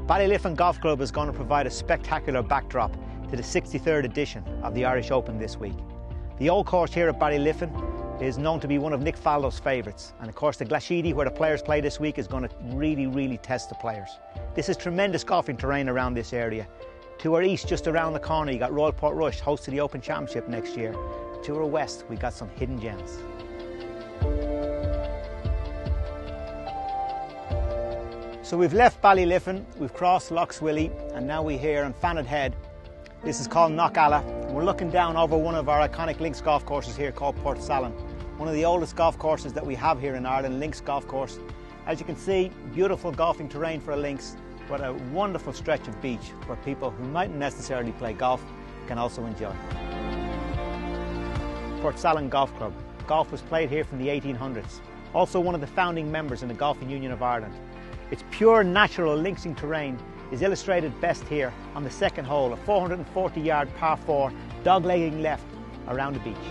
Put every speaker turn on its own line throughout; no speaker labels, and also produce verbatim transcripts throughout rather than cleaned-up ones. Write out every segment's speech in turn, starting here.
Ballyliffin Golf Club is going to provide a spectacular backdrop to the sixty-third edition of the Irish Open this week. The old course here at Ballyliffin is known to be one of Nick Faldo's favourites, and of course the Glashedy, where the players play this week, is going to really, really test the players. This is tremendous golfing terrain around this area. To our east, just around the corner, you got Royal Portrush, host to the Open Championship next year. To our west, we got some hidden gems. So we've left Ballyliffin, we've crossed Lough Swilly, and now we're here on Fannet Head. This is called Knockalla, and we're looking down over one of our iconic links golf courses here called Portsalon. One of the oldest golf courses that we have here in Ireland, links golf course. As you can see, beautiful golfing terrain for a links, but a wonderful stretch of beach where people who mightn't necessarily play golf can also enjoy. Portsalon Golf Club. Golf was played here from the eighteen hundreds. Also one of the founding members in the Golfing Union of Ireland. Its pure natural linksing terrain is illustrated best here on the second hole, a four hundred forty yard par four, dog-legging left around the beach.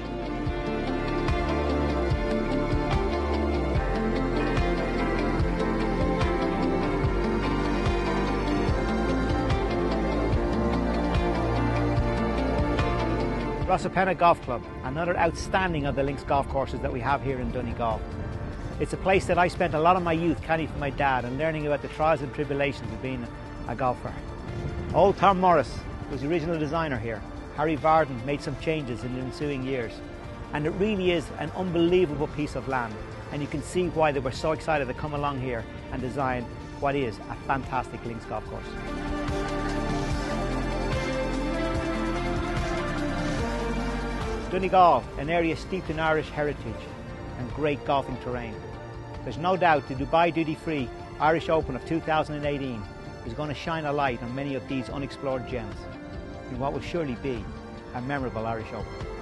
Rossapenna Golf Club, another outstanding of the links golf courses that we have here in Donegal. It's a place that I spent a lot of my youth caddying for my dad and learning about the trials and tribulations of being a golfer. Old Tom Morris was the original designer here. Harry Varden made some changes in the ensuing years. And it really is an unbelievable piece of land. And you can see why they were so excited to come along here and design what is a fantastic links golf course. Donegal, an area steeped in Irish heritage and great golfing terrain. There's no doubt the Dubai Duty Free Irish Open of two thousand eighteen is going to shine a light on many of these unexplored gems in what will surely be a memorable Irish Open.